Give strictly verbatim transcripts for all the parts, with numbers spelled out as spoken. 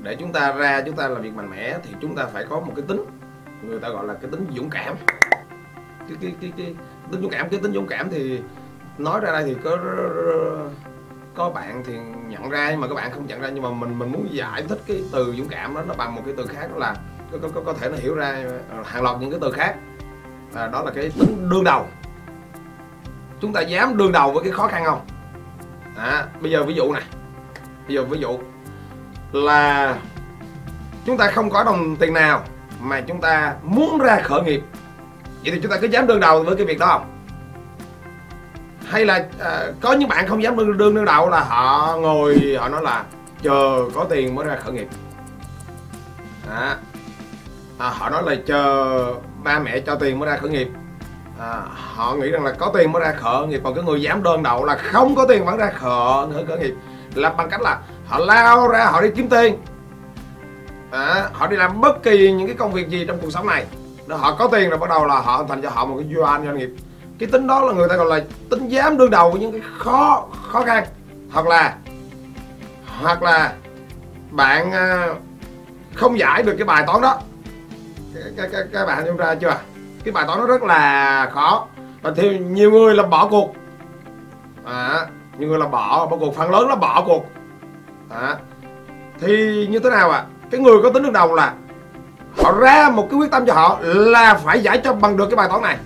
để chúng ta ra chúng ta làm việc mạnh mẽ thì chúng ta phải có một cái tính, người ta gọi là cái tính dũng cảm. Cái cái cái, cái tính dũng cảm, cái tính dũng cảm thì nói ra đây thì có có bạn thì nhận ra nhưng mà các bạn không nhận ra, nhưng mà mình mình muốn giải thích cái từ dũng cảm đó nó bằng một cái từ khác, đó là có có, có thể nó hiểu ra hàng loạt những cái từ khác. À, đó là cái tính đương đầu. Chúng ta dám đương đầu với cái khó khăn không? À, bây giờ ví dụ này, bây giờ ví dụ là chúng ta không có đồng tiền nào mà chúng ta muốn ra khởi nghiệp, vậy thì chúng ta có dám đương đầu với cái việc đó không? Hay là à, có những bạn không dám đương đương đương đầu là họ ngồi họ nói là chờ có tiền mới ra khởi nghiệp. À, à, họ nói là chờ ba mẹ cho tiền mới ra khởi nghiệp. À, họ nghĩ rằng là có tiền mới ra khởi nghiệp, còn cái người dám đơn đầu là không có tiền vẫn ra khởi khởi nghiệp là bằng cách là họ lao ra họ đi kiếm tiền. À, họ đi làm bất kỳ những cái công việc gì trong cuộc sống này, họ có tiền rồi bắt đầu là họ thành cho họ một cái doanh doanh nghiệp. Cái tính đó là người ta gọi là tính dám đương đầu với những cái khó khó khăn. Hoặc là hoặc là bạn không giải được cái bài toán đó, các, các, các bạn nhận ra chưa? Cái bài toán nó rất là khó và thì nhiều người là bỏ cuộc. À, nhiều người là bỏ bỏ cuộc, phần lớn là bỏ cuộc. À, thì như thế nào ạ? À? Cái người có tính đương đầu là họ ra một cái quyết tâm cho họ là phải giải cho bằng được cái bài toán này.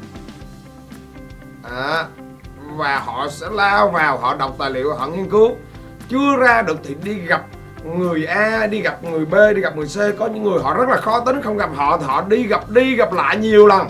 À, và họ sẽ lao vào, họ đọc tài liệu, họ nghiên cứu, chưa ra được thì đi gặp người A, đi gặp người B, đi gặp người C. Có những người họ rất là khó tính, không gặp họ thì họ đi gặp đi gặp lại nhiều lần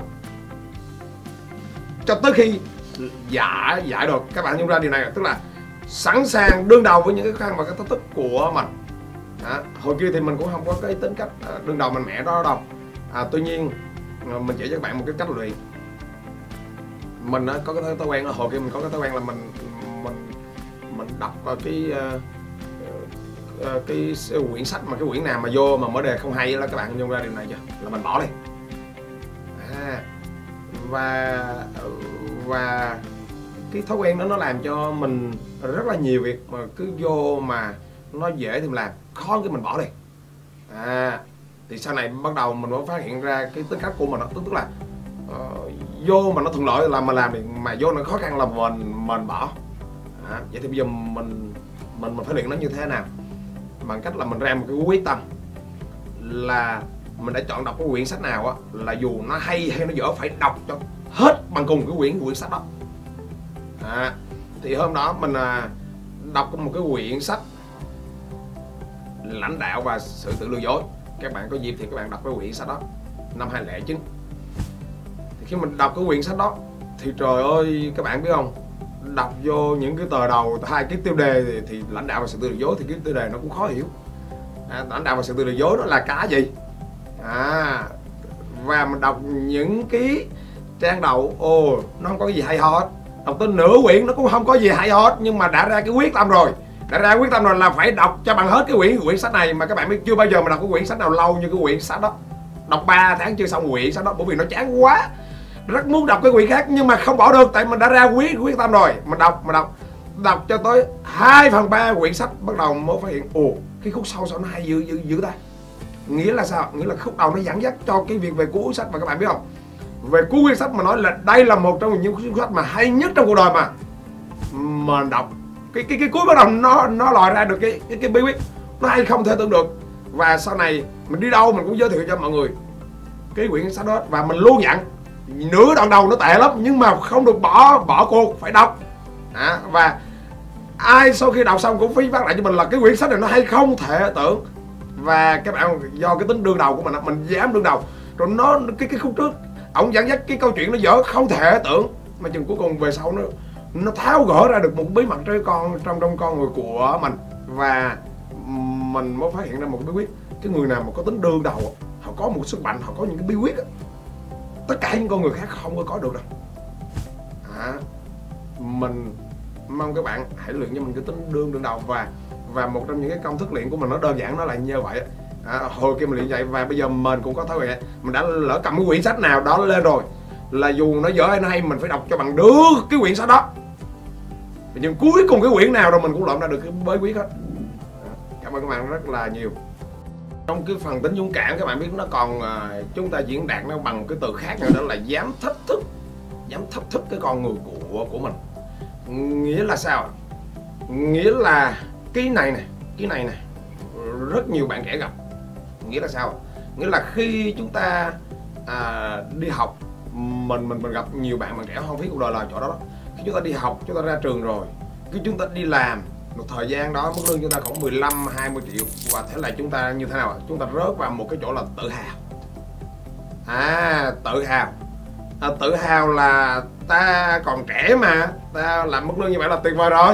cho tới khi giải giải được. Các bạn nhận ra điều này, tức là sẵn sàng đương đầu với những cái khó khăn và cái thách thức của mình. À, hồi kia thì mình cũng không có cái tính cách đương đầu mạnh mẽ đó đâu. À, tuy nhiên mình chỉ cho các bạn một cái cách luyện. Mình có cái thói quen là hồi kia mình có cái thói quen là mình mình mình đọc cái uh, cái quyển sách mà cái quyển nào mà vô mà mở đề không hay là các bạn nhận ra điều này chưa, là mình bỏ đi. À, và và cái thói quen đó nó làm cho mình rất là nhiều việc mà cứ vô mà nó dễ thì mình làm, khó cái mình bỏ đi. À, thì sau này bắt đầu mình mới phát hiện ra cái tính cách của mình đó, tức là uh, vô mà nó thuận lợi là mình làm, thì mà vô nó khó khăn là mình mình bỏ. À, vậy thì bây giờ mình mình mình phải luyện nó như thế nào? Bằng cách là mình ra một cái quyết tâm là mình đã chọn đọc cái quyển sách nào á, là dù nó hay hay nó dở phải đọc cho hết bằng cùng cái quyển quyển sách đó. À, thì hôm đó mình à, đọc một cái quyển sách lãnh đạo và sự tự lừa dối. Các bạn có dịp thì các bạn đọc cái quyển sách đó năm hai không không chín. Thì khi mình đọc cái quyển sách đó thì trời ơi các bạn biết không, đọc vô những cái tờ đầu hai cái tiêu đề thì, thì lãnh đạo và sự tự lừa dối thì cái tiêu đề nó cũng khó hiểu. À, lãnh đạo và sự tự lừa dối nó là cái gì? À, và mình đọc những cái trang đầu, ồ nó không có cái gì hay ho hết, đọc tới nửa quyển nó cũng không có gì hay ho hết, nhưng mà đã ra cái quyết tâm rồi, đã ra quyết tâm rồi là phải đọc cho bằng hết cái quyển quyển sách này. Mà các bạn biết chưa bao giờ mà đọc cái quyển sách nào lâu như cái quyển sách đó, đọc ba tháng chưa xong quyển sách đó, bởi vì nó chán quá, rất muốn đọc cái quyển khác nhưng mà không bỏ được, tại mình đã ra quyết quyết tâm rồi. Mình đọc mà đọc đọc cho tới hai phần ba quyển sách bắt đầu mới phát hiện, ồ cái khúc sau sao nó hay dữ dữ dữ ta. Nghĩa là sao? Nghĩa là khúc đầu nó dẫn dắt cho cái việc về cuối sách. Mà các bạn biết không, về cuối quyển sách mà nói là đây là một trong những cuốn sách mà hay nhất trong cuộc đời mà mình đọc, cái cái cái cuối bắt đầu nó nó lòi ra được cái cái cái bí quyết nó hay không thể tưởng được. Và sau này mình đi đâu mình cũng giới thiệu cho mọi người cái quyển sách đó, và mình luôn dặn nửa đoạn đầu nó tệ lắm nhưng mà không được bỏ bỏ cuộc, phải đọc. À, và ai sau khi đọc xong cũng phí phát lại cho mình là cái quyển sách này nó hay không thể tưởng. Và các bạn do cái tính đương đầu của mình, mình dám đương đầu rồi nó cái cái khúc trước ổng dẫn dắt cái câu chuyện nó dở không thể tưởng, mà chừng cuối cùng về sau nó nó tháo gỡ ra được một bí mật trong con trong trong con người của mình. Và mình mới phát hiện ra một bí quyết. Cái người nào mà có tính đương đầu, họ có một sức mạnh, họ có những cái bí quyết đó, tất cả những con người khác không có có được đâu. À, mình mong các bạn hãy luyện cho mình cái tính đương đương đầu. Và và một trong những cái công thức luyện của mình nó đơn giản, nó là như vậy. À, hồi kia mình luyện vậy và bây giờ mình cũng có thói quen, mình đã lỡ cầm cái quyển sách nào đó lên rồi là dù nó dở hay nó hay mình phải đọc cho bằng được cái quyển sách đó, nhưng cuối cùng cái quyển nào rồi mình cũng lượm ra được cái bí quyết hết. À, cảm ơn các bạn rất là nhiều. Trong cái phần tính dũng cảm các bạn biết nó còn uh, chúng ta diễn đạt nó bằng cái từ khác nữa, đó là dám thách thức, dám thách thức cái con người của của mình. Nghĩa là sao? Nghĩa là cái này này, cái này này rất nhiều bạn trẻ gặp. Nghĩa là sao? Nghĩa là khi chúng ta à, đi học, mình mình mình gặp nhiều bạn bạn trẻ không biết cuộc đời là chỗ đó, đó. Khi chúng ta đi học, chúng ta ra trường rồi, khi chúng ta đi làm một thời gian đó, mức lương chúng ta khoảng mười lăm hai mươi triệu, và thế là chúng ta như thế nào? Chúng ta rớt vào một cái chỗ là tự hào. À, tự hào à, tự hào là ta còn trẻ mà, ta làm mức lương như vậy là tuyệt vời rồi.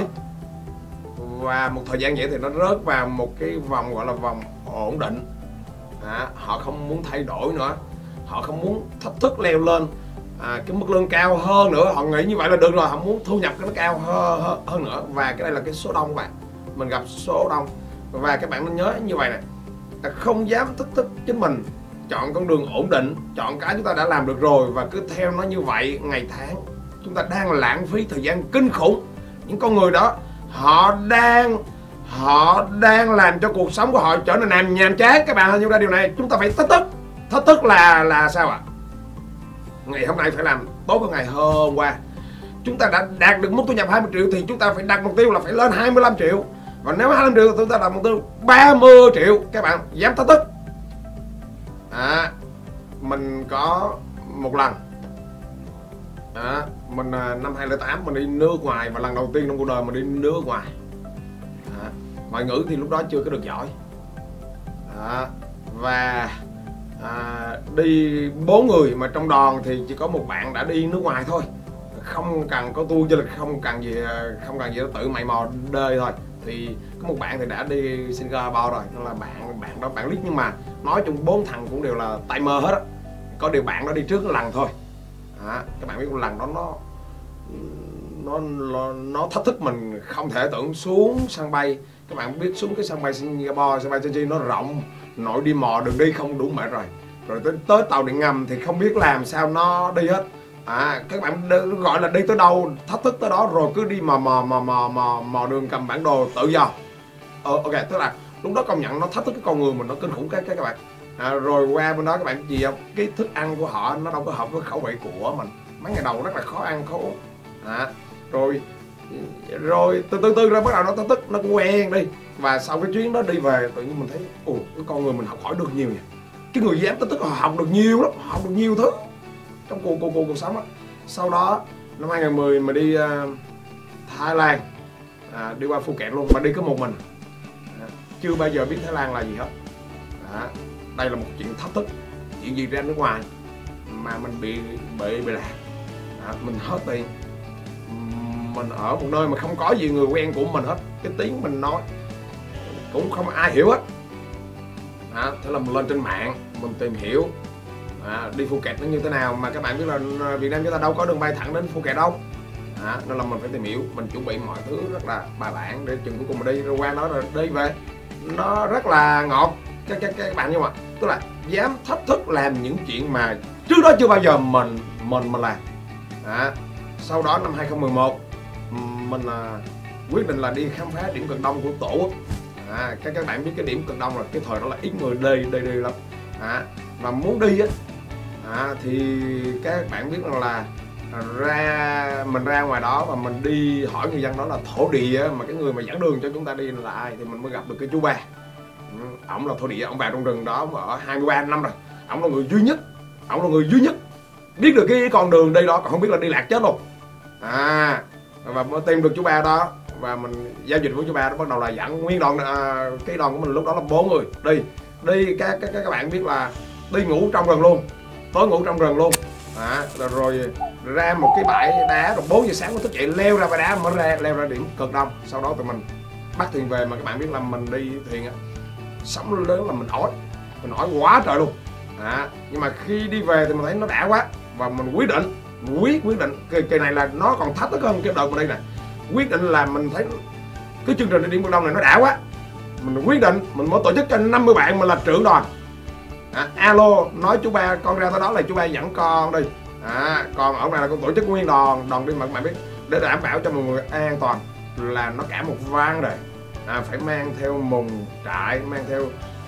Và một thời gian vậy thì nó rớt vào một cái vòng gọi là vòng ổn định. À, họ không muốn thay đổi nữa, họ không muốn thách thức leo lên à, cái mức lương cao hơn nữa. Họ nghĩ như vậy là được rồi, họ muốn thu nhập cái nó cao hơn, hơn, hơn nữa. Và cái đây là cái số đông bạn, mình gặp số đông. Và các bạn nên nhớ như vậy này, không dám thách thức chính mình, chọn con đường ổn định, chọn cái chúng ta đã làm được rồi và cứ theo nó như vậy ngày tháng. Chúng ta đang lãng phí thời gian kinh khủng. Những con người đó họ đang họ đang làm cho cuộc sống của họ trở nên nhàm nhàm chán. Các bạn hình dung ra điều này, chúng ta phải thách thức. Thách thức là là sao ạ? À? Ngày hôm nay phải làm tốt hơn ngày hôm qua. Chúng ta đã đạt được mức thu nhập hai mươi triệu thì chúng ta phải đặt mục tiêu là phải lên hai mươi lăm triệu. Và nếu hai mươi lăm triệu thì chúng ta đặt mục tiêu ba mươi triệu. Các bạn dám thách thức. À, mình có một lần à, mình năm hai không không tám mình đi nước ngoài, và lần đầu tiên trong cuộc đời mình đi nước ngoài. À, ngoại ngữ thì lúc đó chưa có được giỏi. À, và à, đi bốn người mà trong đoàn thì chỉ có một bạn đã đi nước ngoài thôi, không cần có tour du lịch, không cần gì không cần gì đó, tự mày mò đời thôi. Thì có một bạn thì đã đi Singapore rồi, đó là bạn bạn đó bạn lít, nhưng mà nói chung bốn thằng cũng đều là tay mơ hết á. Có điều bạn đó đi trước lần thôi. À, các bạn biết một lần đó nó nó nó, nó thách thức mình không thể tưởng. Xuống sân bay, các bạn biết xuống cái sân bay Singapore, sân bay Changi nó rộng, nội đi mò đường đi không đủ mệt rồi. Rồi tới, tới tàu điện ngầm thì không biết làm sao nó đi hết. À, các bạn gọi là đi tới đâu thách thức tới đó, rồi cứ đi mò mò mò mò mò, mò đường, cầm bản đồ tự do. Ờ, ok, tức là lúc đó công nhận nó thách thức cái con người mình, nó kinh khủng cái, cái các bạn. À, rồi qua bên đó các bạn gì không? Cái thức ăn của họ nó đâu có hợp với khẩu vị của mình. Mấy ngày đầu rất là khó ăn, khó uống. À, rồi rồi từ từ từ ra bắt đầu nó thách thức, nó cũng quen đi. Và sau cái chuyến đó đi về tự nhiên mình thấy ồ, cái con người mình học hỏi được nhiều nha. Cái người dám thách thức họ học được nhiều lắm, học được nhiều thứ trong cuộc cuộc cuộc cuộc sống á. Sau đó năm hai không một không mình đi uh, Thái Lan, à, đi qua Phuket luôn, mà đi có một mình. À, chưa bao giờ biết Thái Lan là gì hết. À, đây là một chuyện thách thức, chuyện gì ra nước ngoài mà mình bị bị bị lạc. À, mình hết tiền, mình ở một nơi mà không có gì người quen của mình hết, cái tiếng mình nói cũng không ai hiểu hết. À, thế là mình lên trên mạng mình tìm hiểu à, đi Phuket nó như thế nào, mà các bạn biết là Việt Nam chúng ta đâu có đường bay thẳng đến Phuket đâu. À, nên là mình phải tìm hiểu, mình chuẩn bị mọi thứ rất là bài bản để chừng cuối cùng mình đi, rồi qua đó rồi đi về nó rất là ngọt các các các bạn. Nhưng mà tức là dám thách thức làm những chuyện mà trước đó chưa bao giờ mình mình mình làm. À, sau đó năm hai không một một mình là quyết định là đi khám phá điểm cực đông của Tổ quốc. À, các các bạn biết cái điểm cực đông là cái thời đó là ít người đi đi đi lắm. À, và muốn đi á à, thì các bạn biết rằng là ra mình ra ngoài đó và mình đi hỏi người dân đó là thổ địa, mà cái người mà dẫn đường cho chúng ta đi là ai thì mình mới gặp được cái chú ba. Ừ, ổng là thổ địa, ổng vào trong rừng đó ở hai mươi ba năm rồi, ổng là người duy nhất ổng là người duy nhất biết được cái con đường đi đó, còn không biết là đi lạc chết luôn. À, và mới tìm được chú ba đó và mình giao dịch với chú ba đó, bắt đầu là dẫn nguyên đoàn à, cái đoàn của mình lúc đó là bốn người đi đi các các các bạn biết là đi ngủ trong rừng luôn, tối ngủ trong rừng luôn. À, rồi, rồi ra một cái bãi đá, rồi bốn giờ sáng mới thức dậy leo ra bãi đá mới ra leo ra điểm cực đông. Sau đó tụi mình bắt thuyền về, mà các bạn biết là mình đi thuyền á, sóng lớn là mình ói mình ói quá trời luôn. À, nhưng mà khi đi về thì mình thấy nó đã quá và mình quyết định quyết quyết định cái, cái này là nó còn thách thức hơn cái đợt mình đi nè. Quyết định là mình thấy cái chương trình đi điểm cực đông này nó đã quá, mình quyết định mình mới tổ chức cho năm mươi bạn, mình là trưởng đoàn. À, alo nói chú ba con ra tới đó là chú ba dẫn con đi. À, còn ở này là con tổ chức nguyên đoàn đoàn đi, mà các bạn biết để đảm bảo cho mọi người an toàn là nó cả một vấn đề. À, phải mang theo mùng trại, mang theo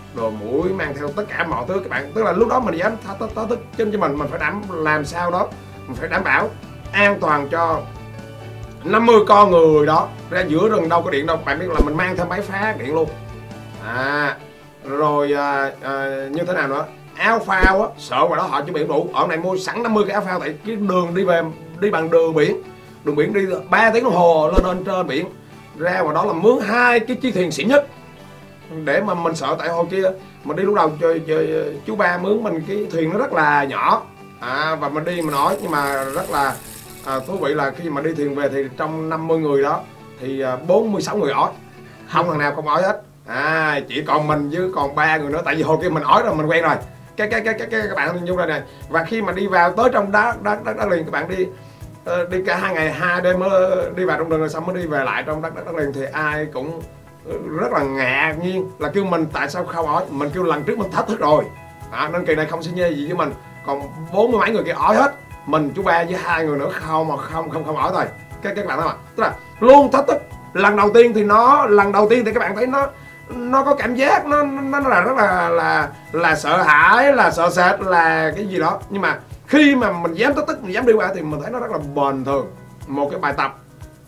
đồ mũi, mang theo tất cả mọi thứ các bạn. Tức là lúc đó mình dám thách thức chân cho mình, mình phải đảm làm sao đó, mình phải đảm bảo an toàn cho năm mươi con người đó ra giữa rừng đâu có điện đâu. Các bạn biết là mình mang theo máy phát điện luôn. À, rồi à, à, như thế nào nữa, áo phao á, sợ ngoài đó họ chuẩn bị đủ. Ở này mua sẵn năm mươi cái áo phao, tại cái đường đi về đi bằng đường biển, đường biển đi ba tiếng đồng hồ lên lên trên biển, ra ngoài đó là mướn hai cái chiếc thuyền xịn nhất để mà mình sợ. Tại hồi kia mình đi lúc đầu chơi, chơi chú ba mướn mình cái thuyền nó rất là nhỏ, à, và mình đi mình nói nhưng mà rất là à, thú vị là khi mà đi thuyền về thì trong năm mươi người đó thì bốn mươi sáu người ói, không thằng nào không ói hết. À, chỉ còn mình với còn ba người nữa, tại vì hồi kia mình ói rồi mình quen rồi. Cái cái cái cái, cái các bạn hình dung ra này. Và khi mà đi vào tới trong đất đất đất, đất liền, các bạn đi uh, đi cả hai ngày hai đêm mới đi vào trong rừng rồi xong mới đi về lại trong đất đất, đất liền, thì ai cũng rất là ngạc nhiên là kêu mình tại sao không ói. Mình kêu lần trước mình thách thức rồi, à, nên kỳ này không xin nhê gì với mình. Còn bốn mươi mấy người kia ói hết, mình chú ba với hai người nữa không mà không không không ói thôi. Cái các bạn thấy không ạ? Tức là luôn thách thức. Lần đầu tiên thì nó lần đầu tiên thì các bạn thấy nó nó có cảm giác nó nó là rất là là là sợ hãi, là sợ sệt, là cái gì đó. Nhưng mà khi mà mình dám thách thức, mình dám đi qua thì mình thấy nó rất là bình thường. Một cái bài tập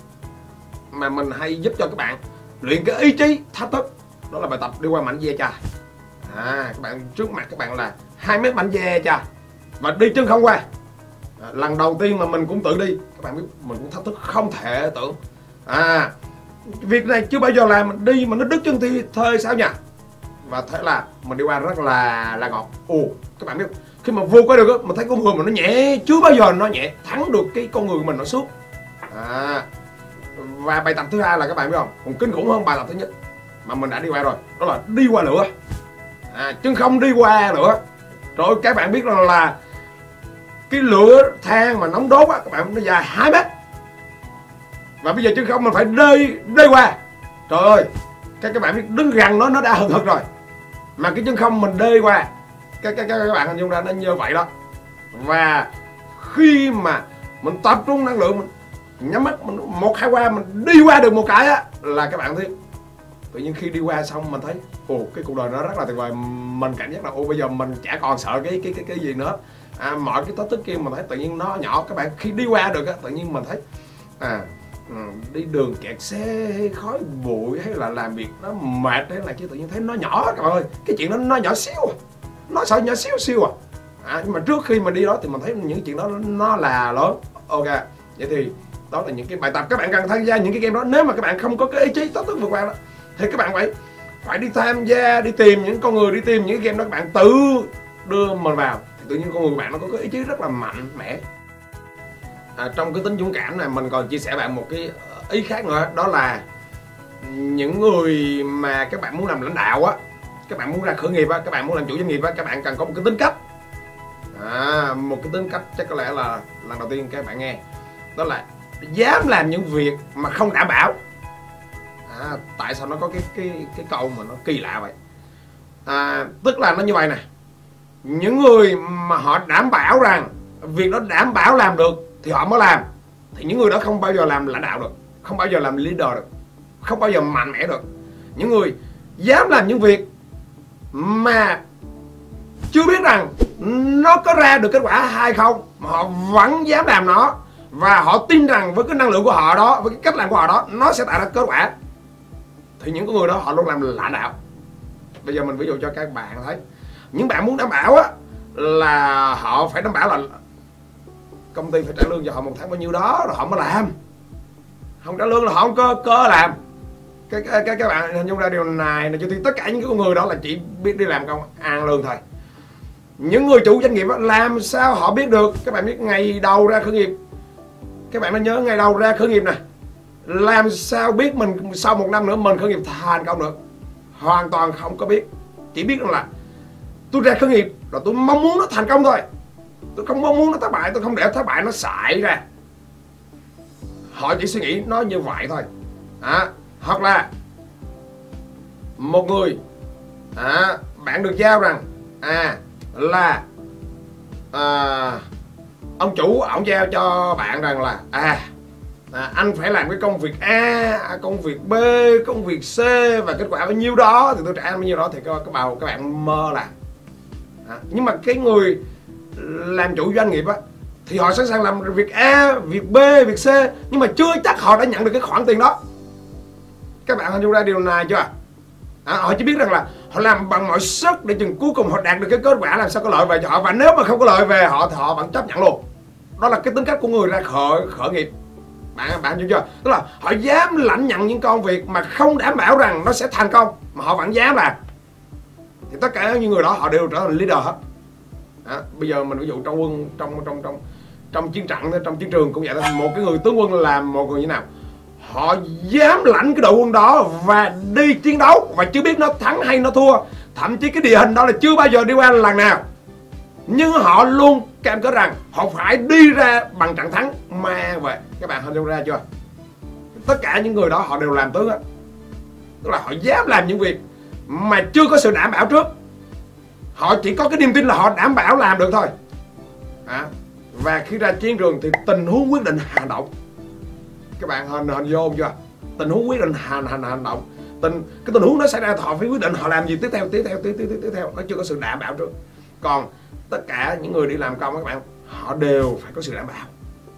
mà mình hay giúp cho các bạn luyện cái ý chí thách thức, đó là bài tập đi qua mảnh ve chai. À, các bạn trước mặt các bạn là hai mét mảnh ve chai và đi chân không qua. À, lần đầu tiên mà mình cũng tự đi, các bạn biết mình cũng thách thức không thể tưởng. À, việc này chưa bao giờ làm, mình đi mà nó đứt chân thì thôi sao nhỉ? Và thế là mình đi qua rất là là ngọt. Ồ, các bạn biết khi mà vượt qua được, mình thấy con người mình nó nhẹ, chưa bao giờ nó nhẹ thắng được cái con người của mình nó suốt. À, và bài tập thứ hai là các bạn biết không, còn kinh khủng hơn bài tập thứ nhất mà mình đã đi qua rồi, đó là đi qua lửa. À, chân không đi qua lửa. Rồi các bạn biết rằng là cái lửa than mà nóng đốt á, các bạn, nó dài hai mét. Và bây giờ chân không mình phải rơi rơi qua. Trời ơi, các các bạn biết đứng gần nó nó đã hừng hực rồi, mà cái chân không mình rơi qua, các các các bạn hình dung ra nó như vậy đó. Và khi mà mình tập trung năng lượng, mình nhắm mắt mình một hai qua, mình đi qua được một cái á, là các bạn thấy tự nhiên khi đi qua xong mình thấy ồ, cái cuộc đời nó rất là tuyệt vời. Mình cảm giác là ồ, bây giờ mình chả còn sợ cái cái cái cái gì nữa. À, mọi cái thách thức kia mình thấy tự nhiên nó nhỏ. Các bạn khi đi qua được á, tự nhiên mình thấy à, ừ, đi đường kẹt xe hay khói bụi hay là làm việc nó mệt hay là chứ tự nhiên thấy nó nhỏ các bạn ơi. Cái chuyện đó nó nhỏ xíu, nó sợ nhỏ xíu xíu à. À, nhưng mà trước khi mà đi đó thì mình thấy những chuyện đó nó là lớn. Ok, vậy thì đó là những cái bài tập các bạn cần tham gia những cái game đó. Nếu mà các bạn không có cái ý chí thách thức vượt qua đó thì các bạn phải phải đi tham gia, đi tìm những con người, đi tìm những cái game đó, các bạn tự đưa mình vào thì tự nhiên con người của bạn nó có cái ý chí rất là mạnh mẽ. À, trong cái tính dũng cảm này mình còn chia sẻ bạn một cái ý khác nữa, đó là những người mà các bạn muốn làm lãnh đạo á, các bạn muốn ra khởi nghiệp á, các bạn muốn làm chủ doanh nghiệp á, các bạn cần có một cái tính cách. À, một cái tính cách chắc có lẽ là lần đầu tiên các bạn nghe, đó là dám làm những việc mà không đảm bảo. À, tại sao nó có cái cái cái câu mà nó kỳ lạ vậy? À, tức là nó như vậy nè, những người mà họ đảm bảo rằng việc đó đảm bảo làm được thì họ mới làm, thì những người đó không bao giờ làm lãnh đạo được, không bao giờ làm leader được, không bao giờ mạnh mẽ được. Những người dám làm những việc mà chưa biết rằng nó có ra được kết quả hay không, mà họ vẫn dám làm nó, và họ tin rằng với cái năng lượng của họ đó, với cái cách làm của họ đó, nó sẽ tạo ra kết quả, thì những người đó họ luôn làm lãnh đạo. Bây giờ mình ví dụ cho các bạn thấy, những bạn muốn đảm bảo á, là họ phải đảm bảo là công ty phải trả lương cho họ một tháng bao nhiêu đó rồi họ mới làm. Không trả lương là họ không có cơ làm. Cái cái cái các bạn hình dung ra điều này là thì tất cả những cái con người đó là chỉ biết đi làm công ăn lương thôi. Những người chủ doanh nghiệp đó, làm sao họ biết được? Các bạn biết ngày đầu ra khởi nghiệp, các bạn nên nhớ ngày đầu ra khởi nghiệp nè, làm sao biết mình sau một năm nữa mình khởi nghiệp thành công được? Hoàn toàn không có biết. Chỉ biết rằng là tôi ra khởi nghiệp rồi tôi mong muốn nó thành công thôi, tôi không mong muốn nó thất bại, tôi không để thất bại nó xảy ra. Họ chỉ suy nghĩ nó như vậy thôi. À, hoặc là một người, à, bạn được giao rằng à là à, ông chủ ổng giao cho bạn rằng là à à, anh phải làm cái công việc A, công việc B, công việc C và kết quả bao nhiêu đó thì tôi trả anh bao nhiêu đó, thì các, các, bạn, các bạn mơ làm. à, Nhưng mà cái người làm chủ doanh nghiệp á thì họ sẵn sàng làm việc A, việc B, việc C, nhưng mà chưa chắc họ đã nhận được cái khoản tiền đó. Các bạn hình dung ra điều này chưa? À, họ chỉ biết rằng là họ làm bằng mọi sức để chừng cuối cùng họ đạt được cái kết quả làm sao có lợi về cho họ, và nếu mà không có lợi về họ thì họ vẫn chấp nhận luôn. Đó là cái tính cách của người ra khởi khởi nghiệp. Bạn bạn hiểu chưa? Tức là họ dám lãnh nhận những công việc mà không đảm bảo rằng nó sẽ thành công mà họ vẫn dám làm. Thì tất cả những người đó họ đều trở thành leader hết. À, bây giờ mình ví dụ trong quân trong trong trong trong chiến trận, trong chiến trường cũng vậy thôi. Một cái người tướng quân làm một người như nào, họ dám lãnh cái đội quân đó và đi chiến đấu và chưa biết nó thắng hay nó thua, thậm chí cái địa hình đó là chưa bao giờ đi qua lần nào, nhưng họ luôn cam kết rằng họ phải đi ra bằng trận thắng mang về. Các bạn hình dung ra chưa? Tất cả những người đó họ đều làm tướng á, tức là họ dám làm những việc mà chưa có sự đảm bảo trước. Họ chỉ có cái niềm tin là họ đảm bảo làm được thôi. à, Và khi ra chiến trường thì tình huống quyết định hành động. Các bạn hình hình vô chưa? Tình huống quyết định hành hành hành động. Tình cái tình huống đó xảy ra họ phải quyết định họ làm gì tiếp theo tiếp theo tiếp tiếp tiếp theo. Nó chưa có sự đảm bảo trước. Còn tất cả những người đi làm công các bạn, họ đều phải có sự đảm bảo.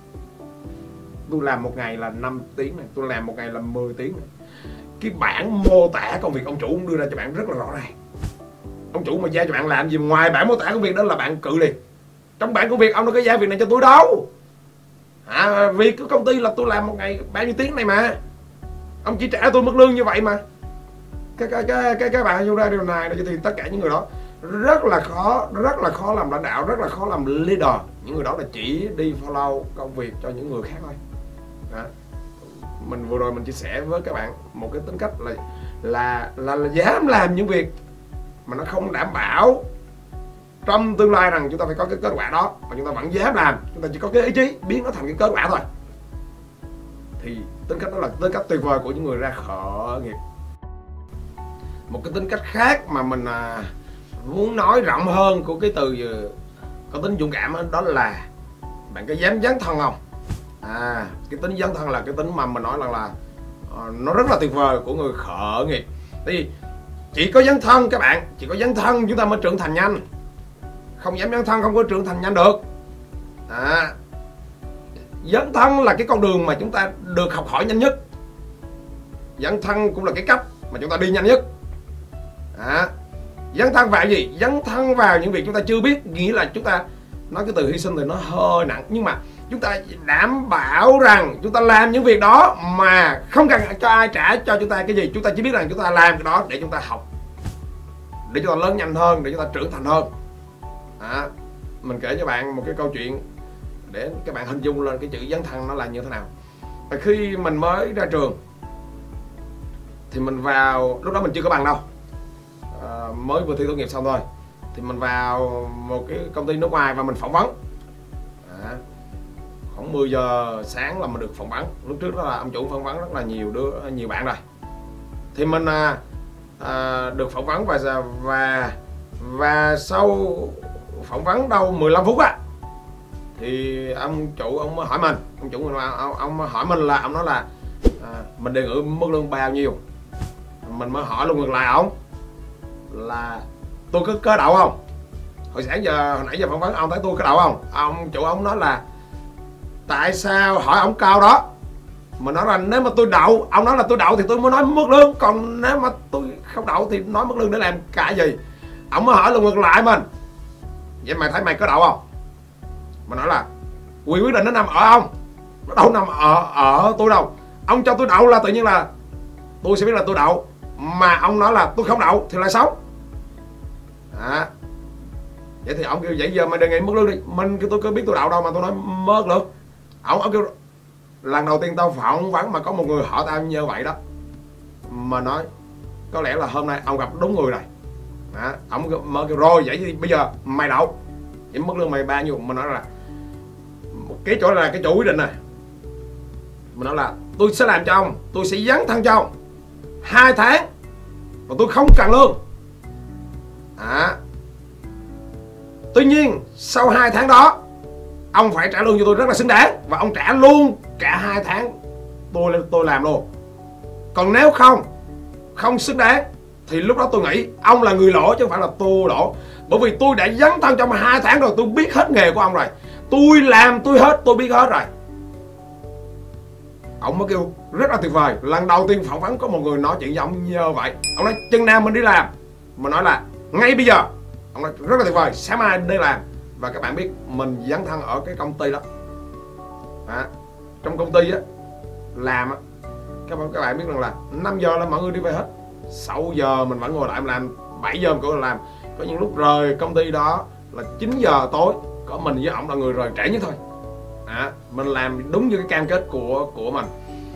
Tôi làm một ngày là năm tiếng này, tôi làm một ngày là mười tiếng này. Cái bản mô tả công việc ông chủ cũng đưa ra cho bạn rất là rõ ràng. Ông chủ mà giao cho bạn làm gì ngoài bản mô tả công việc đó là bạn cự liền. Trong bản công việc ông đâu có giao việc này cho tôi đâu. À, vì cái công ty là tôi làm một ngày bao nhiêu tiếng này mà ông chỉ trả tôi mức lương như vậy mà. Các các các các, các bạn vô ra điều này thì tất cả những người đó rất là khó, rất là khó làm lãnh đạo, rất là khó làm leader. Những người đó là chỉ đi follow công việc cho những người khác thôi. Đó. Mình vừa rồi mình chia sẻ với các bạn một cái tính cách là là là, là dám làm những việc mà nó không đảm bảo trong tương lai rằng chúng ta phải có cái kết quả đó, mà chúng ta vẫn dám làm, chúng ta chỉ có cái ý chí biến nó thành cái kết quả thôi. Thì tính cách đó là tính cách tuyệt vời của những người ra khởi nghiệp. Một cái tính cách khác mà mình à, muốn nói rộng hơn của cái từ có tính dũng cảm đó là bạn có dám dấn thân không? À, cái tính dấn thân là cái tính mà mình nói là là uh, nó rất là tuyệt vời của người khởi nghiệp. Thì chỉ có dấn thân các bạn, chỉ có dấn thân chúng ta mới trưởng thành nhanh. Không dám dấn thân không có trưởng thành nhanh được. À, dấn thân là cái con đường mà chúng ta được học hỏi nhanh nhất. Dấn thân cũng là cái cách mà chúng ta đi nhanh nhất. À, dấn thân vào gì? Dấn thân vào những việc chúng ta chưa biết, nghĩa là chúng ta nói cái từ hy sinh thì nó hơi nặng, nhưng mà chúng ta đảm bảo rằng chúng ta làm những việc đó mà không cần cho ai trả cho chúng ta cái gì, chúng ta chỉ biết rằng chúng ta làm cái đó để chúng ta học, để chúng ta lớn nhanh hơn, để chúng ta trưởng thành hơn. À, mình kể cho bạn một cái câu chuyện để các bạn hình dung lên cái chữ dấn thân nó là như thế nào. Và khi mình mới ra trường thì mình vào, lúc đó mình chưa có bằng đâu, à, mới vừa thi tốt nghiệp xong thôi, thì mình vào một cái công ty nước ngoài và mình phỏng vấn. À, khoảng mười giờ sáng là mình được phỏng vấn. Lúc trước đó là ông chủ phỏng vấn rất là nhiều đứa, nhiều bạn rồi. Thì mình à, à, được phỏng vấn và và và sau phỏng vấn đâu mười lăm phút á thì ông chủ ông hỏi mình, ông chủ mình ông, ông hỏi mình là ông nói là à, mình đề nghị mức lương bao nhiêu. Mình mới hỏi luôn ngược lại ông là tôi có cơ đậu không. Hồi sáng giờ hồi nãy giờ phỏng vấn ông thấy tôi có đậu không. Ông chủ ông nói là tại sao hỏi ông cao đó. Mình nói là nếu mà tôi đậu, ông nói là tôi đậu thì tôi mới nói mức lương, còn nếu mà tôi không đậu thì nói mức lương để làm cái gì. Ông mới hỏi luôn ngược lại mình, vậy mày thấy mày có đậu không. Mình nói là quyền quyết định nó nằm ở ông, nó đâu nằm ở ở tôi đâu. Ông cho tôi đậu là tự nhiên là tôi sẽ biết là tôi đậu, mà ông nói là tôi không đậu thì là xấu. À, vậy thì ông kêu vậy giờ mày đề nghị mức lương đi. Mình kêu tôi có biết tôi đậu đâu mà tôi nói mất lương. Ông ông kêu lần đầu tiên tao phỏng vấn mà có một người hỏi tao như vậy đó. Mà nói có lẽ là hôm nay ông gặp đúng người rồi. À, ông mới kêu rồi vậy thì bây giờ mày đậu, vậy mức lương mày bao nhiêu. Mình nói là một cái chỗ là cái chỗ quyết định này. Mình nói là tôi sẽ làm cho ông, tôi sẽ dấn thân cho ông hai tháng và tôi không cần lương. À, tuy nhiên sau hai tháng đó ông phải trả lương cho tôi rất là xứng đáng, và ông trả luôn cả hai tháng tôi tôi làm luôn. Còn nếu không không xứng đáng thì lúc đó tôi nghĩ ông là người lỗ chứ không phải là tôi lỗ. Bởi vì tôi đã dấn thân trong hai tháng rồi, tôi biết hết nghề của ông rồi, tôi làm tôi hết, tôi biết hết rồi. Ông mới kêu rất là tuyệt vời. Lần đầu tiên phỏng vấn có một người nói chuyện với ông như vậy. Ông nói chừng nào mình đi làm, mà nói là ngay bây giờ. Ông nói rất là tuyệt vời, sáng mai đi làm. Và các bạn biết mình dấn thân ở cái công ty đó, à, trong công ty á làm á, các bạn các bạn biết rằng là năm giờ là mọi người đi về hết, sáu giờ mình vẫn ngồi lại mình làm, bảy giờ mình cũng làm. Có những lúc rời công ty đó là chín giờ tối, có mình với ổng là người rời trễ nhất thôi. À, mình làm đúng như cái cam kết của của mình.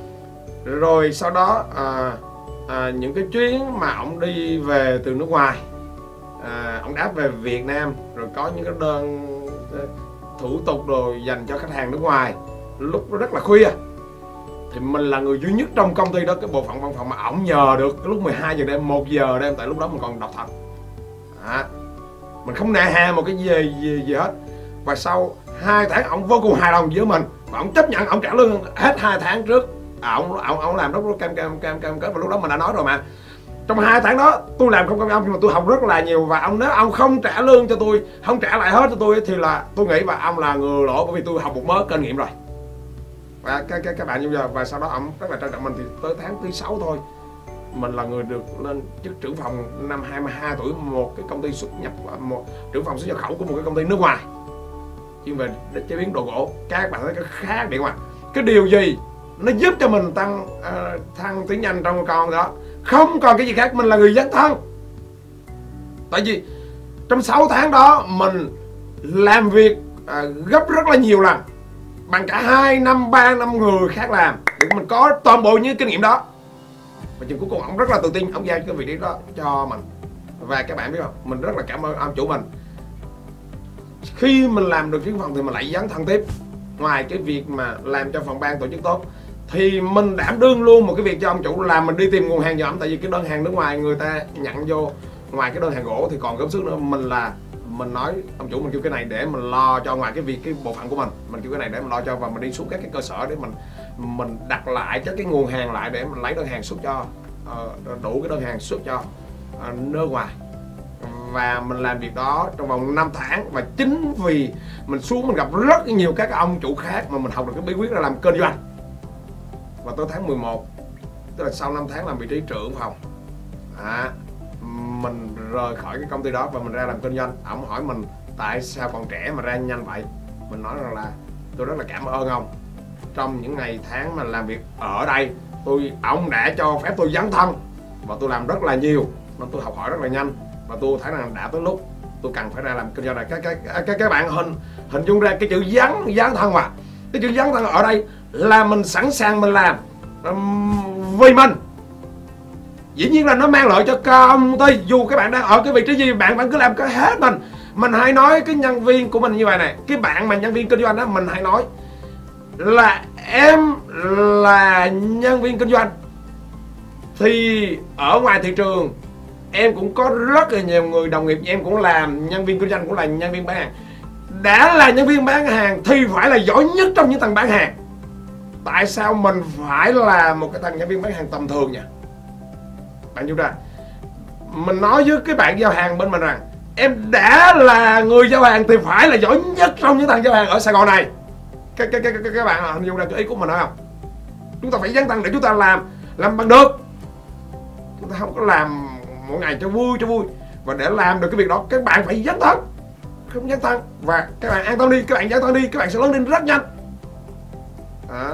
Rồi sau đó à, à, những cái chuyến mà ổng đi về từ nước ngoài, à, ổng đáp về Việt Nam, rồi có những cái đơn thủ tục rồi dành cho khách hàng nước ngoài lúc rất là khuya, thì mình là người duy nhất trong công ty đó, cái bộ phận văn phòng mà ổng nhờ được cái lúc mười hai giờ đêm, một giờ đêm, tại lúc đó mình còn độc thân. À, mình không nề hà một cái gì, gì gì hết. Và sau hai tháng ổng vô cùng hài lòng với mình, và ổng chấp nhận ổng trả lương hết hai tháng trước. À, ổng ổng ổng làm rất cam cam cam cam kết, và lúc đó mình đã nói rồi mà. Trong hai tháng đó tôi làm không công ông, nhưng mà tôi học rất là nhiều. Và ông nếu ông không trả lương cho tôi, không trả lại hết cho tôi, thì là tôi nghĩ và ông là người lỗ, bởi vì tôi học một mớ kinh nghiệm rồi. Và các các các bạn như giờ, và sau đó ông rất là trân trọng mình. Thì tới tháng thứ sáu thôi, mình là người được lên chức trưởng phòng năm hai mươi hai tuổi, một cái công ty xuất nhập, một trưởng phòng xuất nhập khẩu của một cái công ty nước ngoài chuyên về chế biến đồ gỗ. Các bạn thấy cái khác biệt mà. Cái điều gì nó giúp cho mình tăng uh, thăng tiến nhanh trong con đó? Không còn cái gì khác, mình là người dấn thân. Tại vì trong sáu tháng đó mình làm việc à, gấp rất là nhiều lần, bằng cả hai năm, ba năm người khác làm, để mình có toàn bộ những kinh nghiệm đó. Và chừng cuối cùng ông rất là tự tin, ông giao cái vị trí đó cho mình. Và các bạn biết không, mình rất là cảm ơn ông chủ mình. Khi mình làm được trưởng phòng thì mình lại dấn thân tiếp. Ngoài cái việc mà làm cho phòng ban tổ chức tốt, thì mình đảm đương luôn một cái việc cho ông chủ là mình đi tìm nguồn hàng cho ông. Tại vì cái đơn hàng nước ngoài người ta nhận vô, ngoài cái đơn hàng gỗ thì còn gốm xứ nữa. Mình là mình nói ông chủ mình kêu cái này để mình lo cho, ngoài cái việc cái bộ phận của mình, mình kêu cái này để mình lo cho, và mình đi xuống các cái cơ sở để mình mình đặt lại các cái nguồn hàng lại để mình lấy đơn hàng xuất cho uh, đủ cái đơn hàng xuất cho uh, nước ngoài. Và mình làm việc đó trong vòng năm tháng. Và chính vì mình xuống mình gặp rất nhiều các ông chủ khác mà mình học được cái bí quyết là làm kinh doanh. Và tới tháng mười một, tức là sau năm tháng làm vị trí trưởng phòng, à, mình rời khỏi cái công ty đó và mình ra làm kinh doanh. Ông hỏi mình tại sao còn trẻ mà ra nhanh vậy. Mình nói rằng là tôi rất là cảm ơn ông. Trong những ngày tháng mà làm việc ở đây, tôi ông đã cho phép tôi dấn thân và tôi làm rất là nhiều, nên tôi học hỏi rất là nhanh. Và tôi thấy rằng đã tới lúc tôi cần phải ra làm kinh doanh này. Các các các các bạn hình hình dung ra cái chữ dấn dấn thân mà. Cái chữ dấn thân ở đây là mình sẵn sàng mình làm um, vì mình. Dĩ nhiên là nó mang lợi cho công ty. Dù các bạn đang ở cái vị trí gì, bạn vẫn cứ làm cái hết mình. Mình hay nói cái nhân viên của mình như vậy này, cái bạn mà nhân viên kinh doanh đó, mình hay nói là em là nhân viên kinh doanh, thì ở ngoài thị trường em cũng có rất là nhiều người đồng nghiệp, em cũng làm nhân viên kinh doanh, cũng là nhân viên bán hàng. Đã là nhân viên bán hàng thì phải là giỏi nhất trong những thằng bán hàng. Tại sao mình phải là một cái thằng nhân viên bán hàng tầm thường nhỉ? Bạn chúng ta, mình nói với cái bạn giao hàng bên mình rằng em đã là người giao hàng thì phải là giỏi nhất trong những thằng giao hàng ở Sài Gòn này. Các các các các bạn hình dung ra cái ý của mình nói không? Chúng ta phải dấn thân để chúng ta làm làm bằng được. Chúng ta không có làm mỗi ngày cho vui cho vui. Và để làm được cái việc đó, các bạn phải dấn thân. Không dấn thân, và các bạn an tâm đi, các bạn dấn thân đi, các bạn sẽ lớn lên rất nhanh. À,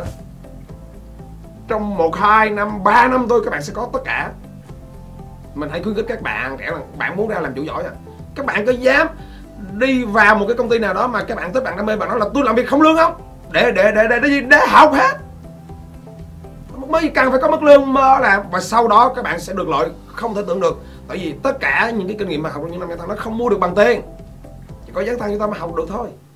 trong một, hai năm, ba năm thôi các bạn sẽ có tất cả. Mình hãy khuyến khích các bạn trẻ là bạn muốn ra làm chủ giỏi à, các bạn có dám đi vào một cái công ty nào đó mà các bạn thích, bạn đam mê, bạn nói là tôi làm việc không lương không? Để để để để để, để học hết. Mới cần phải có mức lương mơ làm, và sau đó các bạn sẽ được lợi không thể tưởng được. Tại vì tất cả những cái kinh nghiệm mà học trong những năm nhân thân nó không mua được bằng tiền, chỉ có dấn thân chúng ta mới học được thôi.